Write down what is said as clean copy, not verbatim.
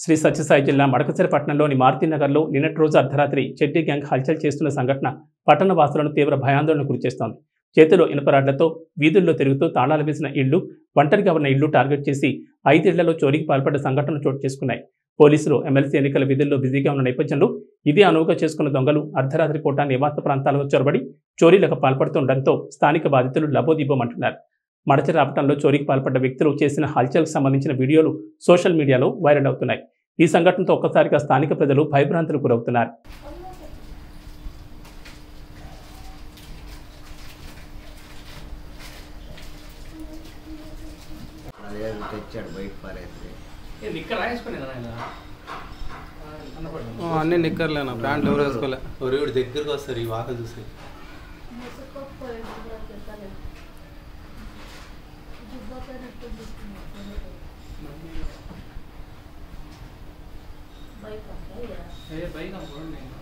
శ్రీ సత్యసాయి జిల్లా మడకశ పట్టణంలోని మారుతినగర్లో నిన్నటి రోజు అర్ధరాత్రి చెడ్డీ గ్యాంగ్ హల్చల్ చేస్తున్న సంఘటన పట్టణ వాసులను తీవ్ర భయాందోళనకు గురిచేస్తోంది. చేతిలో ఇనుపరాడ్లతో వీధుల్లో తిరుగుతూ తాళాలు వేసిన ఇళ్లు, ఒంటరిగా ఉన్న ఇళ్లు టార్గెట్ చేసి 5 ఇళ్లలో చోరీకి పాల్పడ్డ సంఘటనలు చోటు చేసుకున్నాయి. పోలీసులు ఎమ్మెల్సీ ఎన్నికల విధుల్లో బిజీగా ఉన్న నేపథ్యంలో ఇదే అనువుగా చేసుకున్న దొంగలు అర్ధరాత్రి పూట నివాస ప్రాంతాలకు చొరబడి చోరీలకు పాల్పడుతుండటంతో స్థానిక బాధితులు లబోదిబోమంటున్నారు. మడకశ చోరీకి పాల్పడ్డ వ్యక్తులు చేసిన హల్చల్కు సంబంధించిన వీడియోలు సోషల్ మీడియాలో వైరల్ అవుతున్నాయి. ఈ సంఘటనతో ఒక్కసారిగా స్థానిక ప్రజలు భయభ్రాంతులకు గురవుతున్నారు. అన్నీ నిక్కర్లేనా, ప్యాంట్లు ఎవరు వేసుకోలే. ఎవరు దగ్గరకు వస్తారు ఈ వాక చూసి. బైక్